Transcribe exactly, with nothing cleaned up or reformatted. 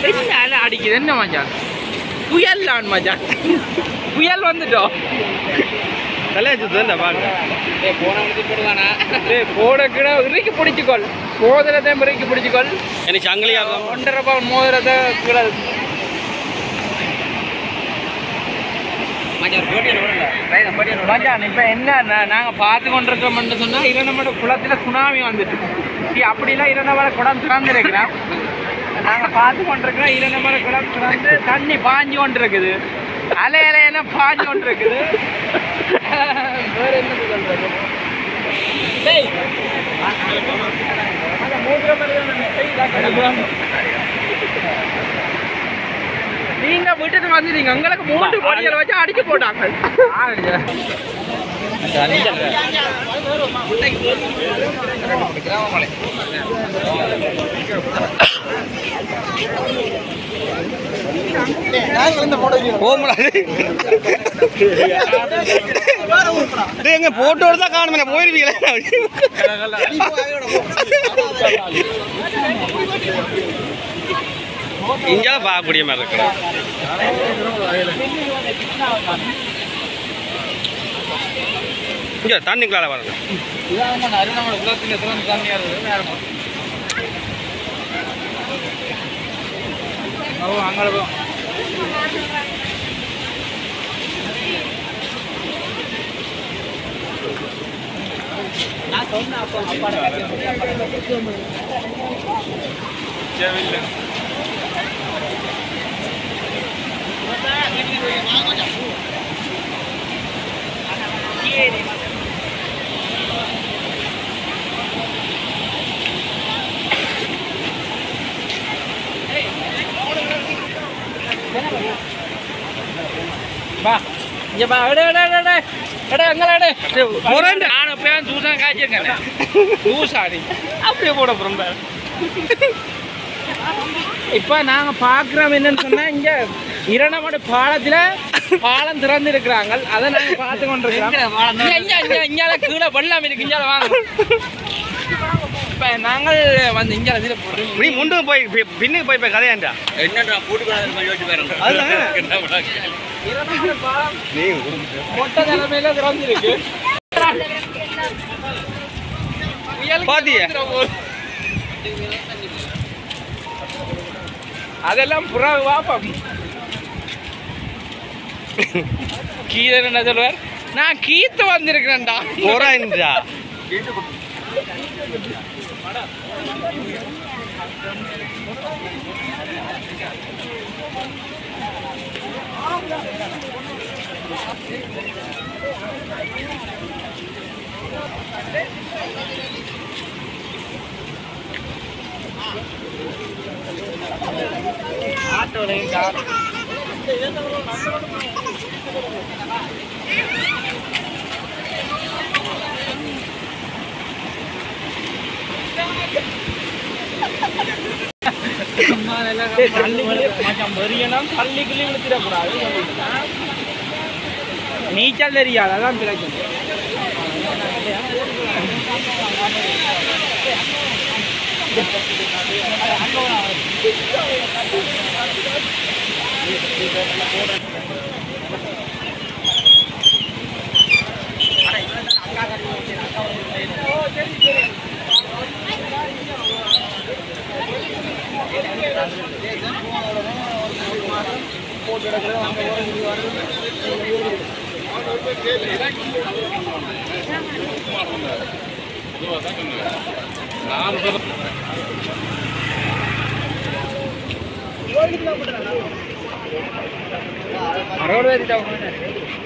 என்ன அடிக்குது என்ன மச்சான் புயல் தான் மச்சான் புயல் வந்துட்டோம் தலையாச்சு தானே பாருங்க போடக்கிட இறுக்கி பிடிச்சிக்கொள் மோதிரத்தை இறுக்கி பிடிச்சிக்கொள் எனக்கு சங்கிலியாக ஒன்றரை பவுன் மோதிரத்தை கீழே இப்ப என்ன நாங்க பார்த்து கொண்டிருக்கோம்னு சொன்னா இரண்டமட குளத்துல சுனாமி வந்துட்டு அப்படிலாம் இரண்டமட குளம் திறந்துருக்கிறோம் நாங்க பார்த்து கொண்டிருக்கிறோம் இரண்டமட குளம் திறந்து தண்ணி பாஞ்சு கொண்டிருக்குது அலை அலையெல்லாம் பாஞ்சு கொண்டிருக்குது வேற என்ன சொல்றது நீங்க விட்டுட்டு வந்துட்டீங்க உங்களுக்கு மூன்று பொடிகளை வச்சு அடிக்க போட்டாங்க எங்க போட்டோ தான் காணுமே போயிருவீங்களே இங்கே பார்க்கக்கூடிய மாதிரி இருக்கிறோம் இங்கே தண்ணிக்குள்ளால வரணும் அங்கே நான் சொன்னேன் அப்போ அப்பாட இங்க பா எடு எடு எடு எடு எங்க எடு போறேன் நான் அப்பவே ஜூஸா காய்ச்சிருக்கேன் ஜூஸ் ஆடி அப்படியே போட போறேன் இப்ப நாங்க பாக்குறோம் என்னன்னு சொன்னா இங்க இரண்டமட பாலத்துல பாலம் திறந்து இருக்கிறாங்க அதை நாங்க பார்த்து கொண்டிருக்கிறோம் இங்க கீழே வெள்ளம் இருக்கு இங்க வாங்க இப்ப நாங்கள் வந்து இங்க இதுல போறோம் நீ முண்டு போய் பின்னுக்கு போய் போய் கதையாண்டா என்னடா போட்டு யோசிச்சு பாருங்க இரண்டமட பாலம் நீ மொட்டை நிலைமையில திறந்திருக்கு பாத்தியா அதெல்லாம் புறா வாப்பம் கீழே என்ன சொல்லுவார் நான் கீத்து வந்திருக்கிறேன்டா போறான்டா நீச்சல் தெரியாது அதான் பிரச்சனை அறுபது